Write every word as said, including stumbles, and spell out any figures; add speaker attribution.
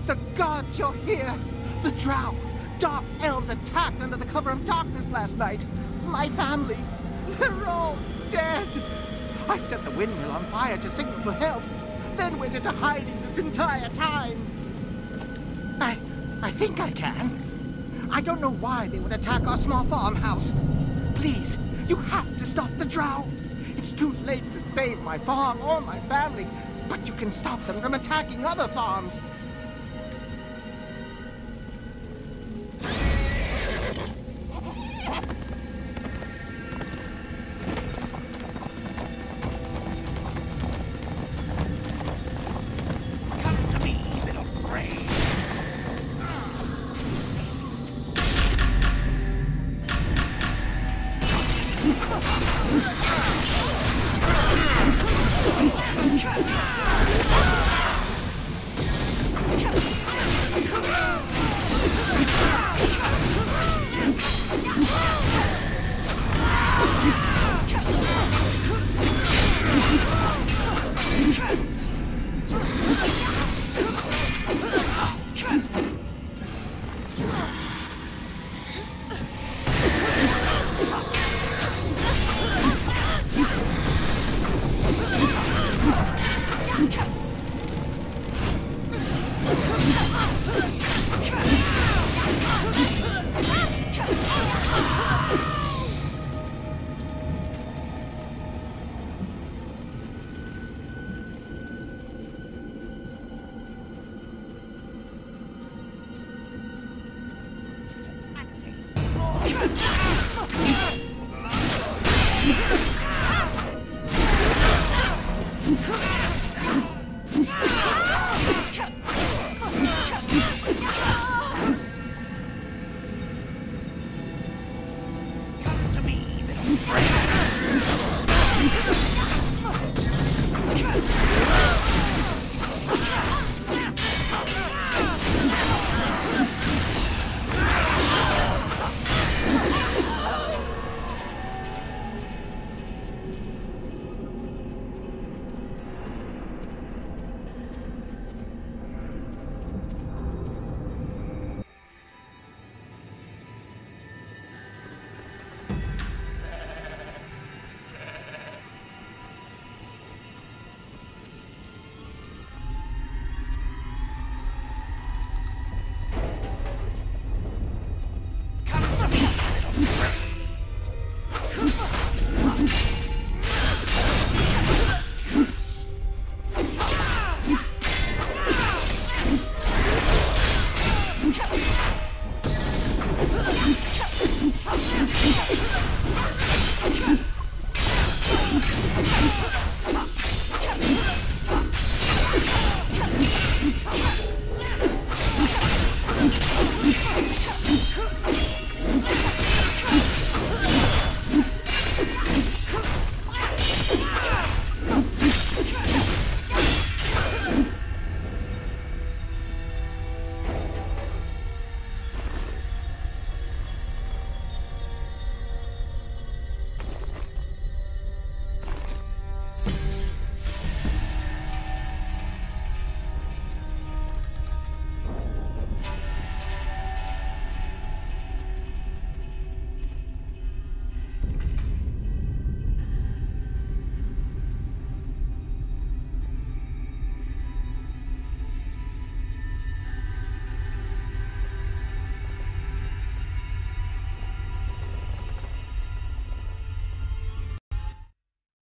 Speaker 1: The gods, you're here! The Drow! Dark elves attacked under the cover of darkness last night. My family, they're all dead. I set the windmill on fire to signal for help, then went into hiding this entire time. I... I think I can. I don't know why they would attack our small farmhouse. Please, you have to stop the Drow. It's too late to save my farm or my family, but you can stop them from attacking other farms.
Speaker 2: Come to me, little friend.